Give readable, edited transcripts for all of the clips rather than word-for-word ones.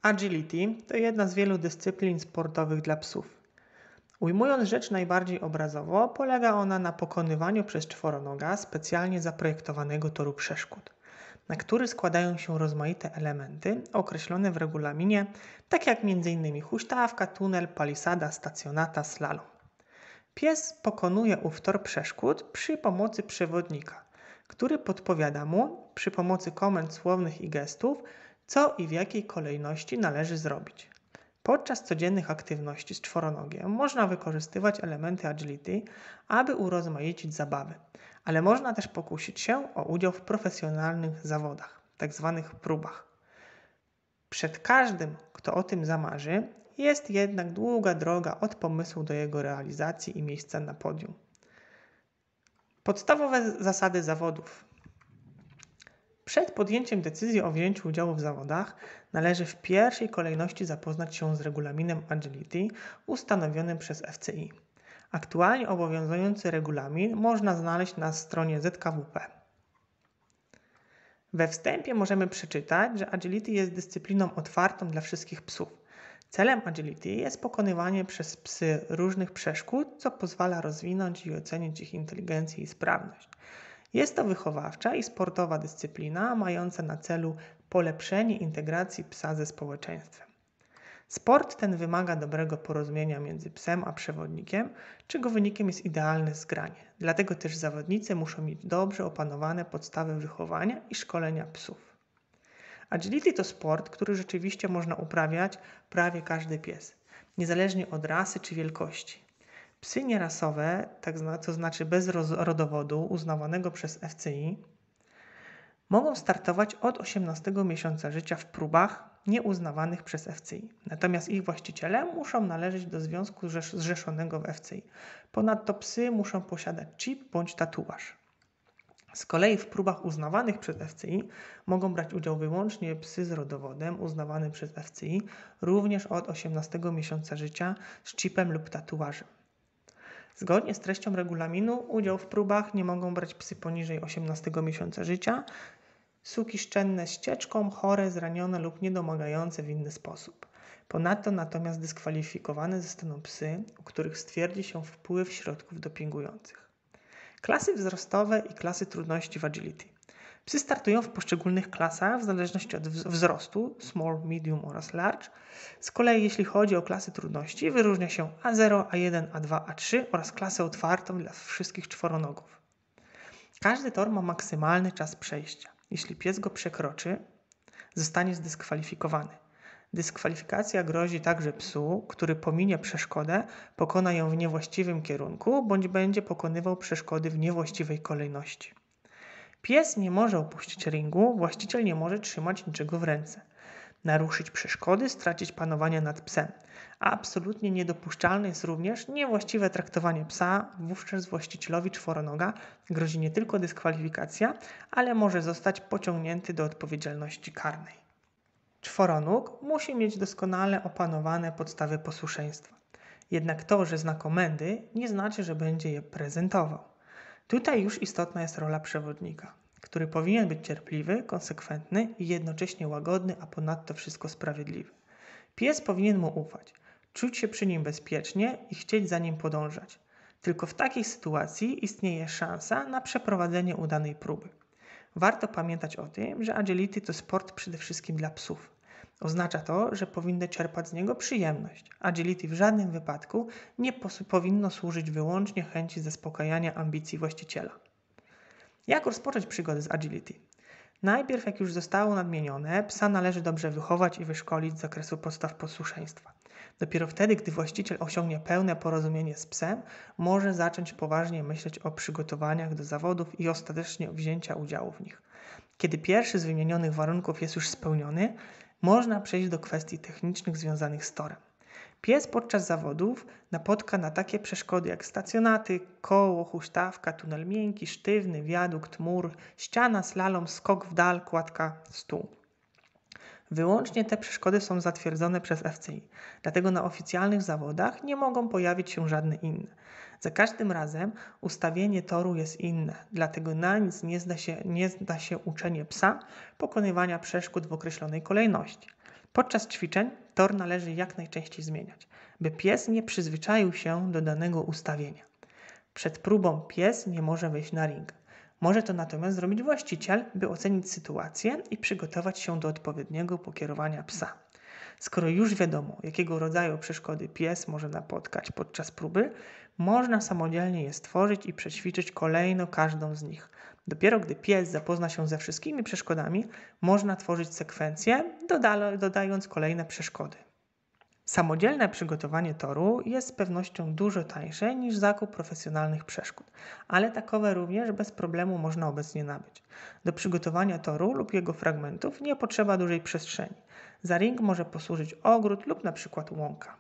Agility to jedna z wielu dyscyplin sportowych dla psów. Ujmując rzecz najbardziej obrazowo, polega ona na pokonywaniu przez czworonoga specjalnie zaprojektowanego toru przeszkód, na który składają się rozmaite elementy określone w regulaminie, tak jak m.in. huśtawka, tunel, palisada, stacjonata, slalom. Pies pokonuje ów tor przeszkód przy pomocy przewodnika, który podpowiada mu przy pomocy komend słownych i gestów, co i w jakiej kolejności należy zrobić. Podczas codziennych aktywności z czworonogiem można wykorzystywać elementy agility, aby urozmaicić zabawy, ale można też pokusić się o udział w profesjonalnych zawodach, tzw. próbach. Przed każdym, kto o tym zamarzy, jest jednak długa droga od pomysłu do jego realizacji i miejsca na podium. Podstawowe zasady zawodów. Przed podjęciem decyzji o wzięciu udziału w zawodach należy w pierwszej kolejności zapoznać się z regulaminem Agility ustanowionym przez FCI. Aktualnie obowiązujący regulamin można znaleźć na stronie ZKWP. We wstępie możemy przeczytać, że Agility jest dyscypliną otwartą dla wszystkich psów. Celem Agility jest pokonywanie przez psy różnych przeszkód, co pozwala rozwinąć i ocenić ich inteligencję i sprawność. Jest to wychowawcza i sportowa dyscyplina mająca na celu polepszenie integracji psa ze społeczeństwem. Sport ten wymaga dobrego porozumienia między psem a przewodnikiem, czego wynikiem jest idealne zgranie. Dlatego też zawodnicy muszą mieć dobrze opanowane podstawy wychowania i szkolenia psów. Agility to sport, który rzeczywiście można uprawiać prawie każdy pies, niezależnie od rasy czy wielkości. Psy nierasowe, to znaczy bez rodowodu uznawanego przez FCI, mogą startować od 18 miesiąca życia w próbach nieuznawanych przez FCI. Natomiast ich właściciele muszą należeć do związku zrzeszonego w FCI. Ponadto psy muszą posiadać chip bądź tatuaż. Z kolei w próbach uznawanych przez FCI mogą brać udział wyłącznie psy z rodowodem uznawanym przez FCI również od 18 miesiąca życia z chipem lub tatuażem. Zgodnie z treścią regulaminu udział w próbach nie mogą brać psy poniżej 18 miesiąca życia, suki szczenne z ścieczką, chore, zranione lub niedomagające w inny sposób. Ponadto natomiast dyskwalifikowane zostaną psy, u których stwierdzi się wpływ środków dopingujących. Klasy wzrostowe i klasy trudności w agility. Psy startują w poszczególnych klasach w zależności od wzrostu, small, medium oraz large. Z kolei jeśli chodzi o klasy trudności, wyróżnia się A0, A1, A2, A3 oraz klasę otwartą dla wszystkich czworonogów. Każdy tor ma maksymalny czas przejścia. Jeśli pies go przekroczy, zostanie zdyskwalifikowany. Dyskwalifikacja grozi także psu, który pominie przeszkodę, pokona ją w niewłaściwym kierunku bądź będzie pokonywał przeszkody w niewłaściwej kolejności. Pies nie może opuścić ringu, właściciel nie może trzymać niczego w ręce. Naruszyć przeszkody, stracić panowanie nad psem. A absolutnie niedopuszczalne jest również niewłaściwe traktowanie psa, wówczas właścicielowi czworonoga grozi nie tylko dyskwalifikacja, ale może zostać pociągnięty do odpowiedzialności karnej. Czworonóg musi mieć doskonale opanowane podstawy posłuszeństwa. Jednak to, że zna komendy, nie znaczy, że będzie je prezentował. Tutaj już istotna jest rola przewodnika, który powinien być cierpliwy, konsekwentny i jednocześnie łagodny, a ponadto wszystko sprawiedliwy. Pies powinien mu ufać, czuć się przy nim bezpiecznie i chcieć za nim podążać. Tylko w takiej sytuacji istnieje szansa na przeprowadzenie udanej próby. Warto pamiętać o tym, że agility to sport przede wszystkim dla psów. Oznacza to, że powinny czerpać z niego przyjemność. Agility w żadnym wypadku nie powinno służyć wyłącznie chęci zaspokajania ambicji właściciela. Jak rozpocząć przygodę z agility? Najpierw, jak już zostało nadmienione, psa należy dobrze wychować i wyszkolić z zakresu podstaw posłuszeństwa. Dopiero wtedy, gdy właściciel osiągnie pełne porozumienie z psem, może zacząć poważnie myśleć o przygotowaniach do zawodów i ostatecznie wzięcia udziału w nich. Kiedy pierwszy z wymienionych warunków jest już spełniony, można przejść do kwestii technicznych związanych z torem. Pies podczas zawodów napotka na takie przeszkody jak stacjonaty, koło, huśtawka, tunel miękki, sztywny, wiadukt, mur, ściana, slalom, skok w dal, kładka, stół. Wyłącznie te przeszkody są zatwierdzone przez FCI, dlatego na oficjalnych zawodach nie mogą pojawić się żadne inne. Za każdym razem ustawienie toru jest inne, dlatego na nic nie zda się uczenie psa pokonywania przeszkód w określonej kolejności. Podczas ćwiczeń tor należy jak najczęściej zmieniać, by pies nie przyzwyczaił się do danego ustawienia. Przed próbą pies nie może wejść na ring. Może to natomiast zrobić właściciel, by ocenić sytuację i przygotować się do odpowiedniego pokierowania psa. Skoro już wiadomo, jakiego rodzaju przeszkody pies może napotkać podczas próby, można samodzielnie je stworzyć i przećwiczyć kolejno każdą z nich. Dopiero gdy pies zapozna się ze wszystkimi przeszkodami, można tworzyć sekwencję, dodając kolejne przeszkody. Samodzielne przygotowanie toru jest z pewnością dużo tańsze niż zakup profesjonalnych przeszkód, ale takowe również bez problemu można obecnie nabyć. Do przygotowania toru lub jego fragmentów nie potrzeba dużej przestrzeni. Za ring może posłużyć ogród lub na przykład łąka.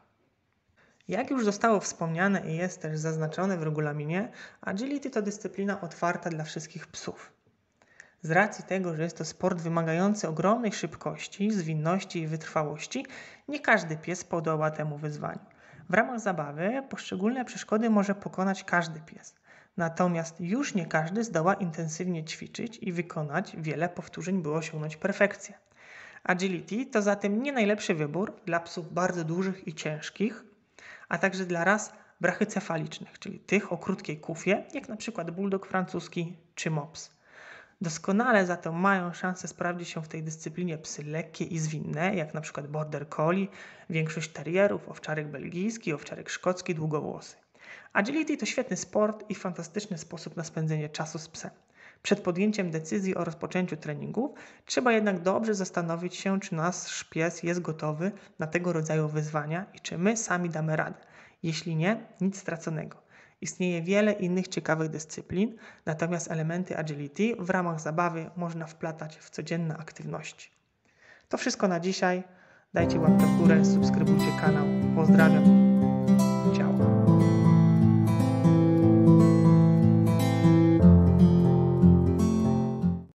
Jak już zostało wspomniane i jest też zaznaczone w regulaminie, agility to dyscyplina otwarta dla wszystkich psów. Z racji tego, że jest to sport wymagający ogromnej szybkości, zwinności i wytrwałości, nie każdy pies podoła temu wyzwaniu. W ramach zabawy poszczególne przeszkody może pokonać każdy pies. Natomiast już nie każdy zdoła intensywnie ćwiczyć i wykonać wiele powtórzeń, by osiągnąć perfekcję. Agility to zatem nie najlepszy wybór dla psów bardzo dużych i ciężkich, a także dla ras brachycefalicznych, czyli tych o krótkiej kufie, jak na przykład bulldog francuski czy mops. Doskonale za to mają szansę sprawdzić się w tej dyscyplinie psy lekkie i zwinne, jak na przykład border collie, większość terrierów, owczarek belgijski, owczarek szkocki, długowłosy. Agility to świetny sport i fantastyczny sposób na spędzenie czasu z psem. Przed podjęciem decyzji o rozpoczęciu treningów trzeba jednak dobrze zastanowić się, czy nasz pies jest gotowy na tego rodzaju wyzwania i czy my sami damy radę. Jeśli nie, nic straconego. Istnieje wiele innych ciekawych dyscyplin, natomiast elementy agility w ramach zabawy można wplatać w codzienne aktywności. To wszystko na dzisiaj. Dajcie łapkę w górę, subskrybujcie kanał. Pozdrawiam.